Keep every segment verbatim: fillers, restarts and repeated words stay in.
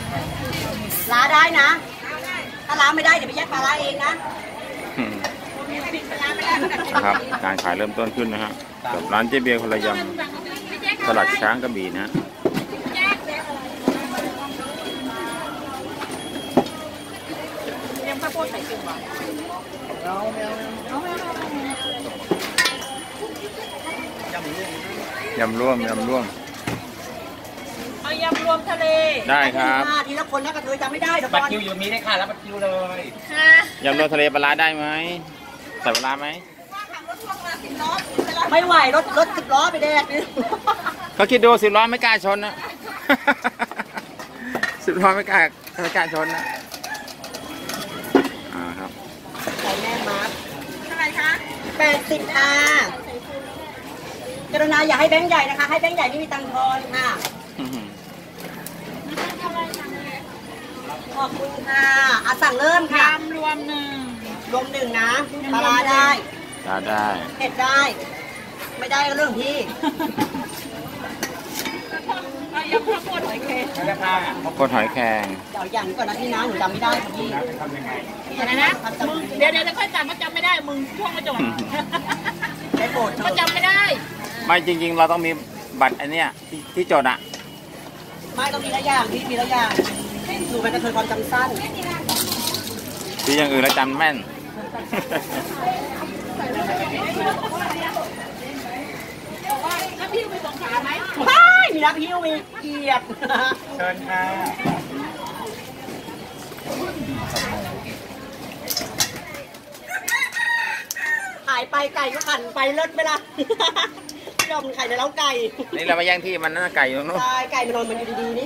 ล้าได้นะถ้าล้าไม่ได้เดี๋ยวไปแยกปลาล้าเองนะนะครับการขายเริ่มต้นขึ้นนะฮะกับร้านเจ๊เบียร์คนละยำสลัดช้างกระบี่นะยำข้าวโพดใส่เกลือยำร่วมยำร่วมเอายำรวมทะเลได้ครับทีละคนนะกระเทยจำไม่ได้เดี๋ยวบัตรคิวอยู่มีได้ค่ะแล้วบัตรคิวเลยยำรวมทะเลปลาได้ไหมใส่ปลาไหมไม่ไหวรถรถสิบล้อไปแดกเขาคิดดูสิบล้อไม่กล้าชนนะสิบล้อไม่กล้าไม่กล้าชนนะอ่าครับใส่แม่มาร์คเท่าไหร่คะแปดสิบค่ะกรุณาอย่าให้แบงค์ใหญ่นะคะให้แบงค์ใหญ่ไม่มีตังค์ทอนค่ะขอบคุณค่ะอาสั่งเริ่มค่ะรวมหนึ่งรวมหนึ่งนะปลาได้ปลาได้เผ็ดได้ไม่ได้ก็เรื่องพี่ยำข้าวโพดหอยแครงข้าวโพดหอยแครงเดี๋ยวอย่างก่อนนะพี่นะหนูจำไม่ได้ค่ะพี่เดี๋ยวนะมึงเดี๋ยวเดี๋ยวจะค่อยจำก็จำไม่ได้มึงช่วงมาจดได้โปรดก็จำไม่ได้ไม่จริงๆเราต้องมีบัตรอันเนี้ยที่จดอะไม่ต้องมีหลายอย่างพี่มีหลายอย่างหนูเป็นกระเทยความจำสั้นที่อย่างอื่นแล้วจำแม่นน้ำพิ้วมีสองขาไหมไม่มีน้ำพิ้วมีเกียรติเชิญค่ะหายไปไก่ก็ขันไปเลิศไปละยอมไข่ในเล้าไก่นี่เรามาแย่งที่มันน่าไก่อยู่นู้นใช่ไก่มันนอนมันอยู่ดีๆนี่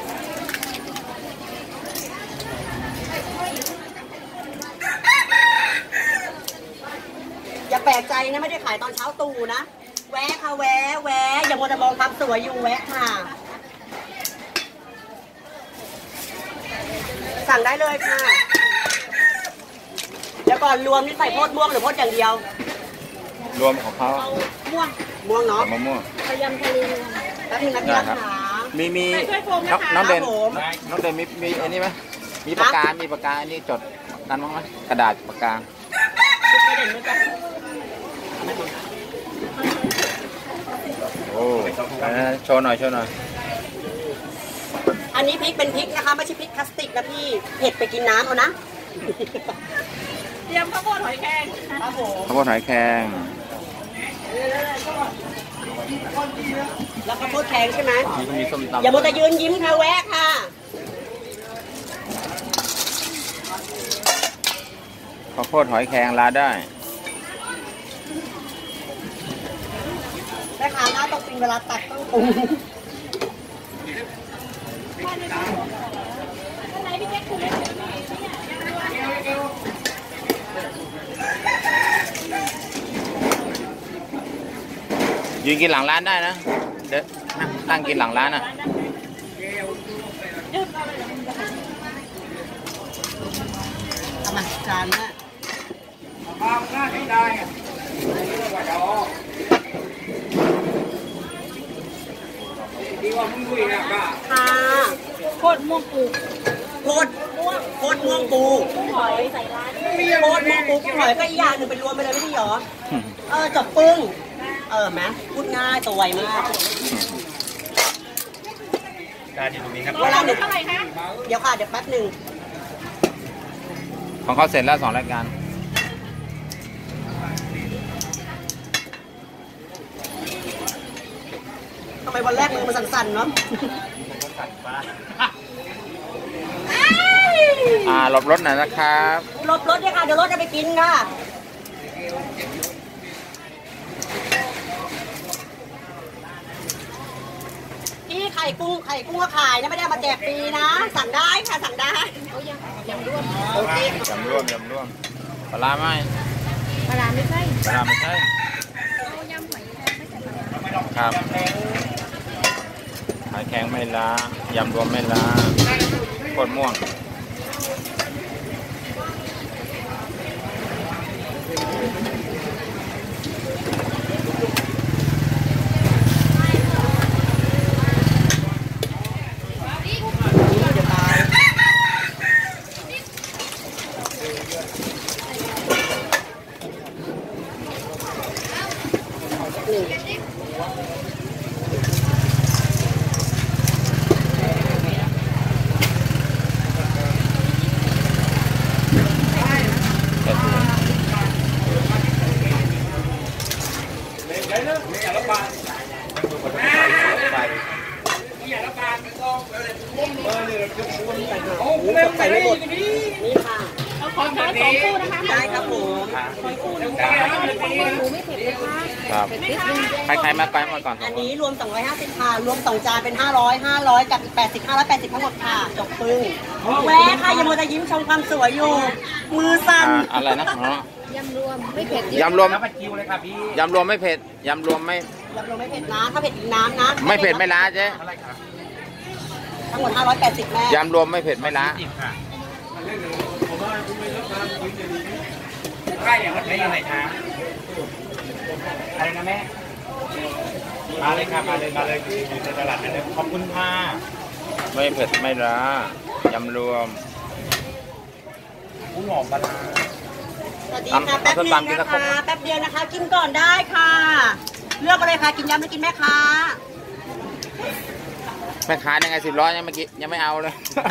อย่าแปลกใจนะไม่ได้ขายตอนเช้าตู่นะแวะค่ะแวะแวะอย่ามัวแต่มองความสวยอยู่แวะค่ะสั่งได้เลยค่ะเดี๋ยวก่อนรวมนี่ใส่โพดม่วงหรือโพดอย่างเดียวรวมของเขาม่วงม่วงเนาะมะม่วงยำทะเลแป๊บนึงนะพี่นะคะมีมีน้องเด่นน้องเด่นมีมีอันนี้ไหมมีปากกามีปากกาอันนี้จดกันบ้างไหมกระดาษปากกาโอ้โชว์หน่อยโชว์หน่อยอันนี้พริกเป็นพริกนะคะไม่ใช่พริกพลาสติกนะพี่เผ็ดไปกินน้ำเอานะเตรียมข้าวโพดหอยแครงครับผมข้าวโพดหอยแครงแล้วข้าวโพดแครงใช่ไหมมีส้มตำอย่ามัวแต่ยืนยิ้มค่ะแวะค่ะข้าวโพดหอยแครงลาได้แม่ค้าหน้าต้องเป็นเวลาตัดต้องปรุงยืนกินหลังร้านได้นะเดี๋ยวตั้งกินหลังร้านนะทำไมจานน่ะมาหน้าที่ได้ดีกว่ามึงดูอีกนะป้าค่ะโคตรม่วงปูโคตรม่วงโคตรม่วงปูหอยใส่ร้านโคตรม่วงปูหอยก็อีกอย่างหนึ่งเป็นรวมไปเลยไม่ใช่หรอเออจับปึ้งเออไหมพูดง่ายตัวไวมากการอยู่ตรงนี้ครับเวลาหนึ่งเท่าไหร่คะเดี๋ยวค่ะเดี๋ยวแป๊บหนึ่งของเขาเสร็จแล้วสองรายการทำไมวันแรกมือมันสั่นๆเนาะอ่าหลบรถหน่อยนะครับหลบรถเนี่ยค่ะเดี๋ยวรถจะไปกินค่ะพี่ไข่กุ้งไข่กุ้งก็ขายนะไม่ได้มาแจกฟรีนะสั่งได้ค่ะสั่งได้ยำยำร่วมโอเคยำร่วมยำร่วมปลาไหมปลาไม่ใช่ปลาไม่ใช่ยำหอยแครงไม่ใช่ปลาครับหอยแครงไม่ล้ายำรวมไม่ล้าโคตรม่วงโอ้เร็วไปเลยนี่ค่ะเอาขอช้อนสองคู่นะคะได้ครับผมครับใครใครมาไปมาก่อนอันนี้รวมสองร้อยห้าสิบค่ะรวมสองจานเป็นห้าร้อยห้าร้อยกับอีกแปดสิบ ห้าร้อยแปดสิบทั้งหมดค่ะจบปึ้งแวะค่ะอย่ามัวแต่ยิ้มชมความสวยอยู่ มือสั่นอ่าอะไรนะอ๋อยำรวมไม่เผ็ดยำรวมน้ำผัดคิวเลยครับพี่ยำรวมไม่เผ็ดยำรวมไม่รับรองไม่เผ็ดนะถ้าเผ็ดอีกน้ำนะไม่เผ็ดไม่ล้าเจ๊เท่าไหร่ครับทั้งหมดห้าร้อยแปดสิบแม่ยำรวมไม่เผ็ดไม่ล้าสิบค่ะใกล้อย่างมันได้ยังไงคะอะไรนะแม่มาเลยครับมาเลยมาเลยอยู่ในตลาดนั่นเลยขอบคุณค่ะไม่เผ็ดไม่ล้ายำรวมผู้หอมปลาร้าสวัสดีค่ะแป๊บนึงนะคะแป๊บเดียวนะคะ กินก่อนได้ค่ะ เลือกไปเลยค่ะกินยำหรือกินแม่ค้าแม่ค้ายังไงสิบร้อยยังไม่กินยังไม่เอาเลย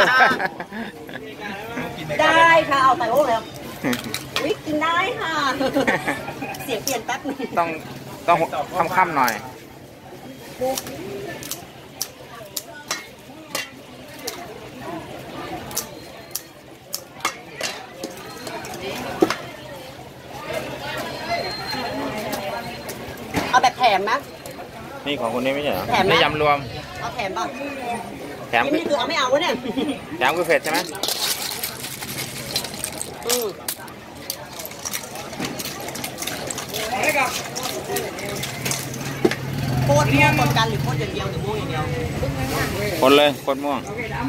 ได้ค่ะเอาใส่โอ้เลยวิกินได้ค่ะ เสียงเปลี่ยนแป๊บนึงต้องต้องค่ำๆหน่อยเอาแบบแถมไหมนี่ของคนนี้ไม่ใช่เหรอแถมไหมนี่ยำรวมเอาแถมป่ะแถมนี่คือเอาไม่เอาวะเนี่ยแถมคือเผ็ดใช่ไหมอืมโคตรม่วงคนกันหรือโคตรอย่างเดียวหรือม่วงอย่างเดียวคนเลยคนม่วง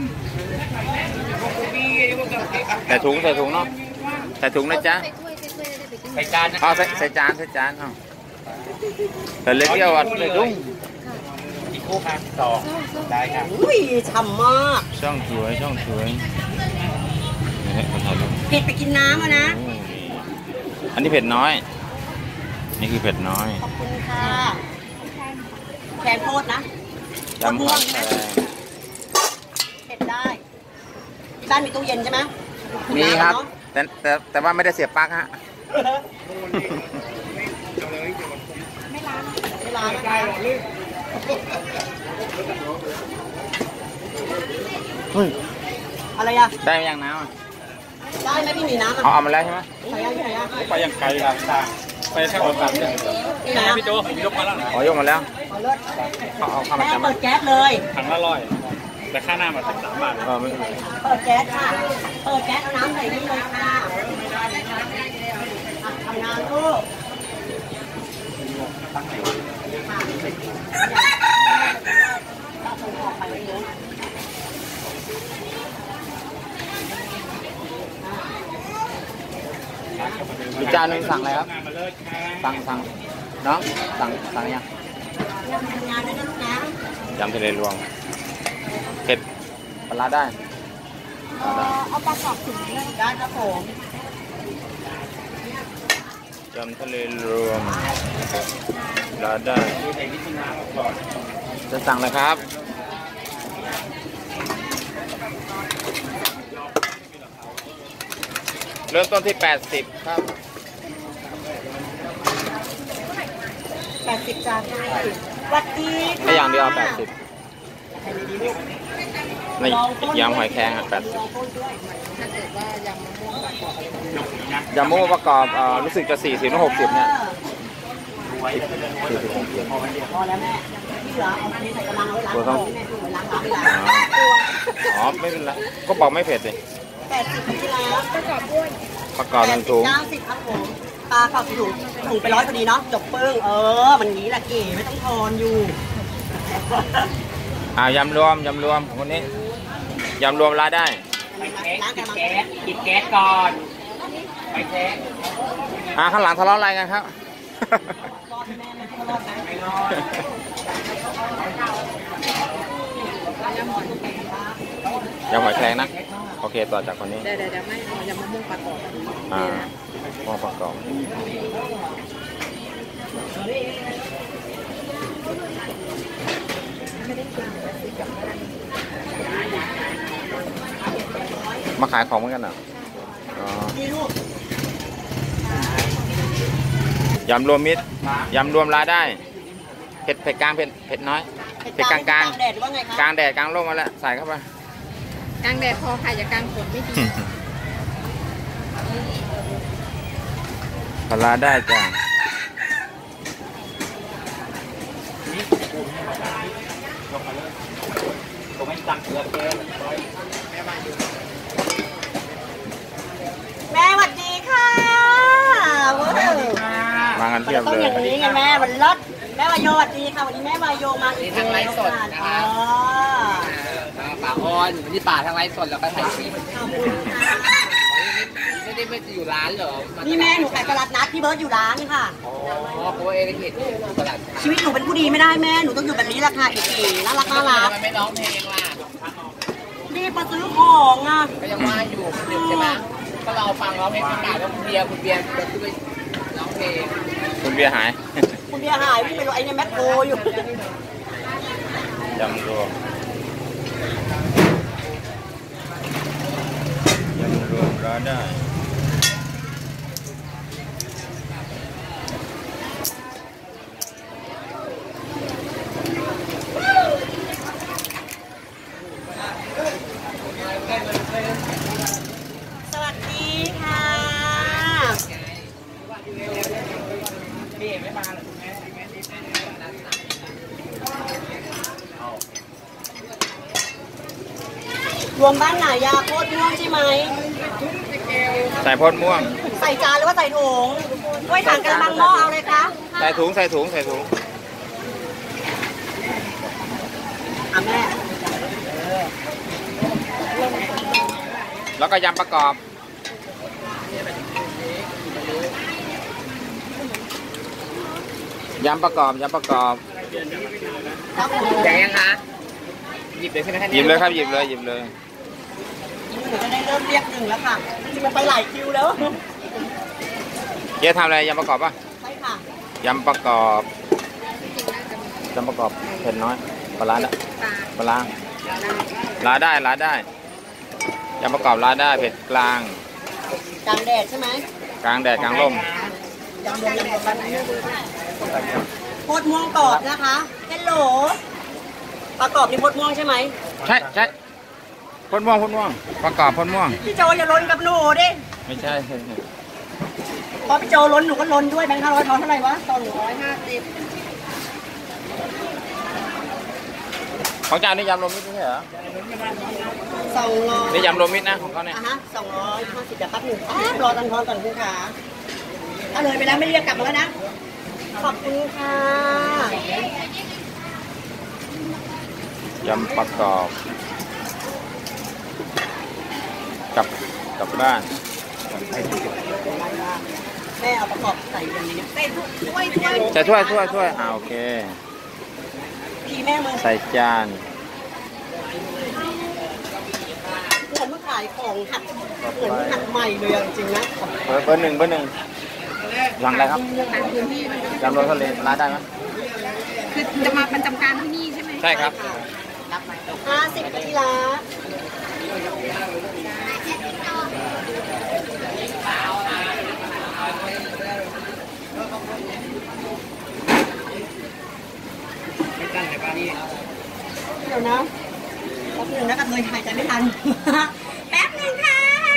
ใส่ถุงใส่ถุงเนาะใส่ถุงนะจ๊ะใส่ถ้วยใส่ถ้วยได้ไปกินใส่จานนะเอาใส่ใส่จานใส่จานเอาแต่เล็กเดียวอ่ะเลยดุ้งอีกคู่ครับสองได้ครับอุ้ยฉ่ำมากช่องสวยช่องสวยนี่ฮะขอถ่ายรูปเผ็ดไปกินน้ำอ่ะนะโอ้นี่อันนี้เผ็ดน้อย นี่คือเผ็ดน้อยขอบคุณค่ะแขนโคตรนะยำหอยแครงเผ็ดได้ที่บ้านมีตู้เย็นใช่ไหมมีครับน้ำอะเนอะแต่แต่แต่ว่าไม่ได้เสียบปลั๊กฮะไม่ล้างไม่ล้างนะคะเฮ้ยอะไรอ่ะได้ไหมยังน้ำอะได้ไหมพี่หมีน้ำอ่ะเอาเอามาแล้วใช่ไหมใส่ยังใส่ยังไปยังไกลครับตาไปแค่ออกแบบเนี่ยนี่นะพี่โจยกมาแล้วนะอ๋อยกมาแล้วขอเลิศเอาเอาเข้ามาแม่จำเปิดแก๊สเลยถังละร้อยแต่ค่าหน้ามาสิบสามบาทเออไม่เปิดแก๊สค่ะ เปิดแก๊สเอาน้ำใส่นี่เลยค่ะอ่ะทำงานลูกเราส่งออกไปเยอะมีจานหนึ่งสั่งอะไรครับมาเลิศค่ะสั่งสั่งน้องสั่งสั่งยังทำงานได้นะลูกนะยำทะเลรวมเผ็ดปลาร้าได้เอ่อเอาปลากรอบถึงได้ได้ครับผมยำทะเลรวมปลาได้ดูใส่วิธีน้ำก่อนจะสั่งเลยครับเริ่มต้นที่แปดสิบครับแปดสิบจานให้สวัสดีค่ะไม่อย่างเดียวแปดสิบใครดีๆลูกนี่ยำหอยแครงอ่ะแปดสิบลองต้นด้วยถ้าเกิดว่ายำมะม่วงประกอบยำหมูประกอบเอ่อรู้สึกจะสี่สิบหรือหกสิบเนี่ยสี่สิบหกสิบพอแล้วแม่ที่เหลือเอาอันนี้ใส่กระมังเอาไว้ล้างตัวท้เท่าองแม่ล้างล้างไม่ล้างตัวอ๋อไม่เป็นไรก็บอกไม่เผ็ดเลยแปดสิบที่แล้วประกอบด้วยประกอบหนึ่งถุงเก้าสิบครับผมปลาขอบถุงถุงไปร้อยพอดีเนาะจบปึ้งเออมันงี้แหละเก๋ไม่ต้องทอนอยู่อ่ายำรวมยำรวมของคนนี้ยำรวมร้านได้ล้างกระมังปิดแก๊สก่อนไปแก๊สอ่าข้างหลังทะเลาะอะไรกันครับรอดแม่ไม่รอดนะไม่รอดยำหอยแครงนะโอเคต่อจากคนนี้เดี๋ยวเดี๋ยวไม่เอายำมะม่วงประกอบอ่าหม้อประกอบมาขายของเหมือนกันเหรออ๋อนี่ลูกยำรวมมิตรยำรวมร้านได้เผ็ดเผ็ดกลางเผ็ดเผ็ดน้อยเผ็ดกลางกลางแดดหรือว่าไงคะกลางแดดกลางร่มมาแล้วใส่เข้าไปกลางแดดพอค่ะอย่ากลางฝนไม่ดีปลาร้าได้จ้ะผมไม่ตังเกลือเกินแม่สวัสดีค่ะเว้ยมากันเทียบต้องเลอย ย่างนี้ไงแม่มันเลิศแม่วายโยสวัสดีค่ะวันนี้แม่วายโยมาอีกทางไลฟ์สดนะคะป่าออนนี่ป่าทางไลฟ์สดแล้วก็ถ่ายคลิปขอบคุณค่ะไม่ได้ไม่อยู่ร้านเหรอนี่แม่หนูขายตลาดนัดพี่เบิร์ดอยู่ร้านค่ะอ๋อเพราะว่าเอเล็กเห็นอยู่ตลาดชีวิตหนูเป็นผู้ดีไม่ได้แม่หนูต้องอยู่แบบนี้แหละค่ะอีกทีน่ารักน่ารักทำไมไม่ร้องเพลงล่ะรีบมาซื้อของอ่ะก็ยังว่าอยู่คนเดียวใช่ไหมก็เราฟังร้องเพลงประกาศแล้วคุณเบียร์คุณเบียร์จะช่วยร้องเพลงคุณเบียร์หายคุณเบียร์หายวิ่งไปรถไอ้เนี่ยแมคโครอยู่ยำรวมยำรวมร้านได้สวัสดีค่ะพี่ไม่มาหรอคุณแม่รวมบ้านไหนยาโคตรม่วงใช่ไหมใส่พดม่วงใส่จานหรือว่าใส่ถุงถ้วยถังกระมังหม้อเอาเลยคะใส่ถุงใส่ถุงใส่ถุงอ่ะแม่แล้วก็ยำประกอบยำประกอบยำประกอบครับผมอย่างยังคะหยิบเลยใช่ไหมคะหยิบเลยครับหยิบเลยหยิบเลยหนูจะได้เริ่มเรียกหนึ่งแล้วค่ะจริงๆมันไปหลายคิวแล้วเจ๊ทำอะไรยำประกอบป่ะใช่ค่ะยำประกอบยำประกอบเผ็ดน้อยปลาร้าได้ปลาร้าร้าได้ร้าได้ยำประกอบร้าได้เผ็ดกลางกลางแดดใช่ไหมกลางแดดกลางร่มยำรวมยำรวมบ้านไหนโคตรม่วงกรอบนะคะเฮลโหลประกอบนี่โคตรม่วงใช่ไหมใช่ใช่พดม่วงพดม่วง ประกอบพดม่วงพี่โจอย่าล้นกับหนูดิไม่ใช่พอพี่โจล้นหนูก็ล้นด้วยแบงค์ห้าร้อยทอนเท่าไหร่วะสองร้อยห้าสิบของเจ้านี่ยำรวมมิตรไม่ใช่เหรอสองร้อยนี่ยำรวมมิตรนะของเขาเนี่ยอ่ะฮะสองร้อยห้าสิบเดี๋ยวแป๊บหนึ่งแป๊บรอตังทอนก่อนคุณขาเอาเลยไปแล้วไม่เรียกกลับมาแล้วนะ ขอบคุณค่ะยำประกอบกลับกลับบ้านแม่เอาประกอบใส่ตรงนี้ใส่ถ้วยถ้วยใส่ถ้วยถ้วยถ้วยอ่าโอเคดีแม่มือใส่จานเหมือนเมื่อขายของหัดเหมือนหัดใหม่เลยอะจริงๆนะเบอร์เบอร์หนึ่งเบอร์หนึ่งสั่งอะไรครับยำรวมทะเลร้านได้ไหมคือจะมาประจำการที่นี่ใช่ไหมใช่ครับห้าสิบทีละไม่ตั้งแต่บ้านนี้เดี๋ยวนะแป๊บหนึงนะกระเทยหายใจไม่ทัน แป๊บหนึงค่ะ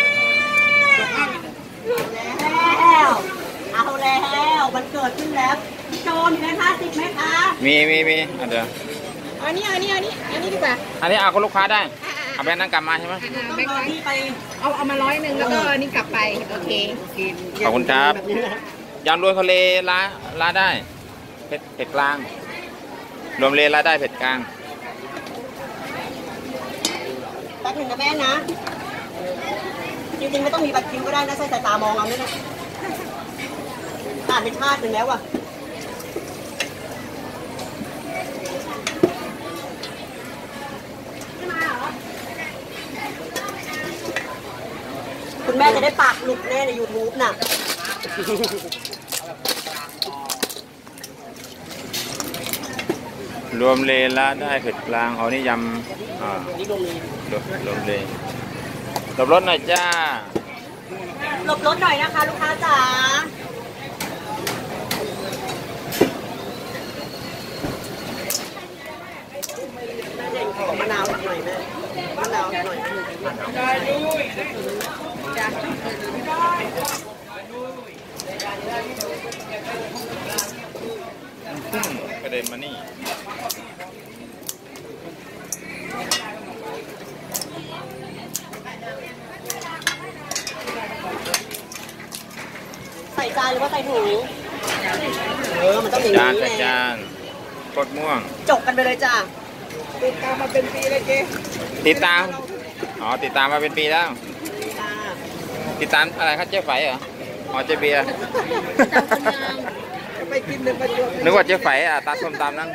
แล้วเอาแล้วมันเกิดขึ้นแล้วพี่โจมีแบงค์ห้าสิบไหมคะมีมีมีอ่ะเดี๋ยวอันนี้อันนี้อันนี้อันนี้ดีกว่าอันนี้เอาคนลูกค้าได้เอาแบงค์นั้นกลับมาใช่ไหมต้องรอที่ไปเอาเอามาร้อยหนึ่งแล้วก็อันนี้กลับไปโอเคขอบคุณครับแบบนี้นะยำรวมทะเลร้านร้านได้เผ็ดเผ็ดกลาง รวมเลร้านได้เผ็ดกลางแป๊บหนึงนะแม่นะ จริงๆไม่ต้องมีบัตรคิวก็ได้นะใส่สายตามองเอาเนี่ยนะผ่านไปชาติหนึ่งแล้วอ่ะคุณแม่จะได้ปากหลุดแน่ใน ยูทูบ น่ะรวมเลละได้เผ็ดกลางเอานี่ยำอ่านี่ลงเลยรวมรวมเลหลบรถหน่อยจ้าหลบรถหน่อยนะคะ ลูกค้าจ๋าแม่เด่นขอมะนาวอีกหน่อยแม่มะนาวอีกหน่อยกระเด็นมานี่ใส่จานหรือว่าใส่ถุงเออมันต้องอย่างจานนี้ใส่แหละจานกดม่วงจบกันไปเลยจ้าติดตามมาเป็นปีเลยเจ๊ติดตามอ๋อติดตามมาเป็นปีแล้วจ้าติดตามอะไรครับเจ๊ไฝเหรออ๋อเจ๊เบียร์ไปกินในประจวบนึกว่าเจ๊ไฝอ่ะตัดส้มตำนั้น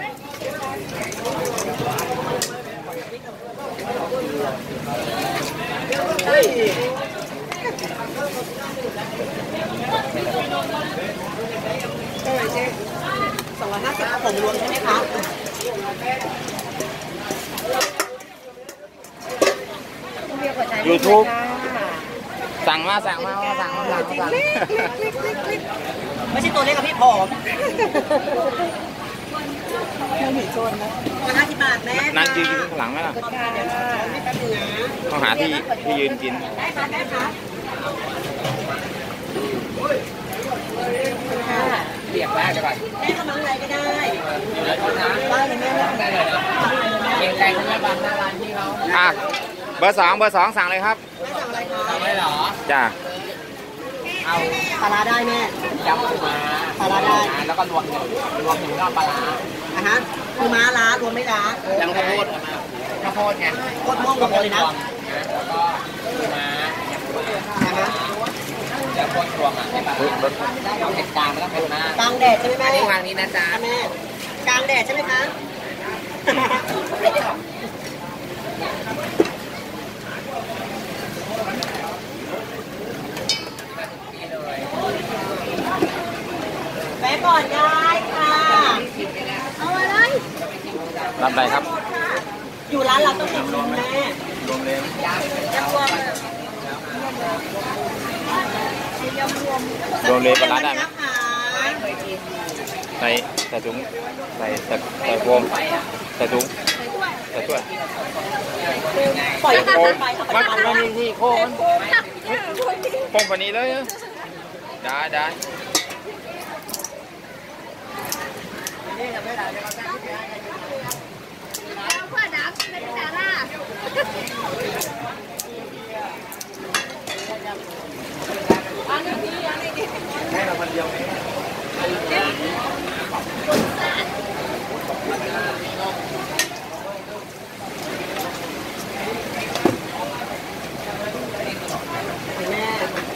เฮ้ยเท่าไหร่เจ๊สองร้อยห้าสิบผมรวมใช่ไหมคะยูทูบสั่งมาสั่งมาสั่งมาสั่งมาสั่งไม่ใช่ตัวเล็กกับพี่ผอมห้าสิบบาทแม่นั่งยืนกินข้างหลังไหมล่ะไม่แป๊บนึงนะต้องหาที่ที่ยืนกินได้ค่ะได้ค่ะเรียกแรกจะก่อนแม่ทำอะไรก็ได้อยู่แล้วนะได้เลยแม่ได้ได้เลยนะเก่งใจทั้งแม่บ้านหน้าร้านที่เขาอ่ะเบอร์สองเบอร์สองสั่งเลยครับแม่สั่งอะไรคะทำได้เหรอจ้าเอาปลาร้าได้แม่ยำปูม้าปลาร้าได้แล้วก็รวมหนึ่งรวมหนึ่งก็ปลาร้าอ่ะฮะคือม้าล้ารวมไม่ล้าแล้วข้าวโพดเอามาข้าวโพดไงโคตรม่วงหมดเลยนะแล้วก็ปูม้าอ่ะฮะแล้วโคตรรวมอ่ะให้ปลาร้าเอาเผ็ดกลางแล้วก็เผ็ดมากกลางแดดใช่ไหมแม่อันนี้วางนี้นะจ๊ะแม่กลางแดดใช่ไหมคะนี่เลยแม่ก่อนได้ค่ะเอาอะไรรับอะไรครับอยู่ร้านเราต้องติดลมแม่รวมเลยยำรวมรวมเลยปลาร้าได้ไหมนะคะใส่ใส่ถุงใส่ใส่ใส่โฟมใส่ถุงใส่ถ้วยปล่อยให้โฟเดิมนไปค่ะมันไปมันมีที่โค้งโค้งแบบนี้เลยอะได้ได้แม่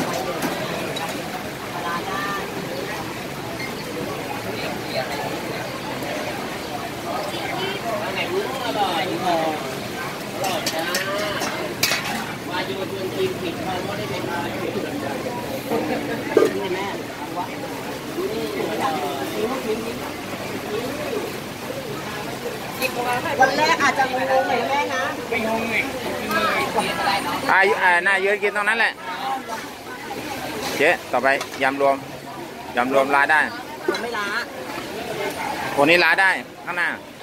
วันแรกอาจจะงงๆหน่อยแม่นะไม่งงอีกอ่าอ่าหน้ายืนกินตรงนั้นแหละเจ๊ต่อไปยำรวมยำรวมลาได้ไม่ล้าคนนี้ลาได้ข้างหน้าไ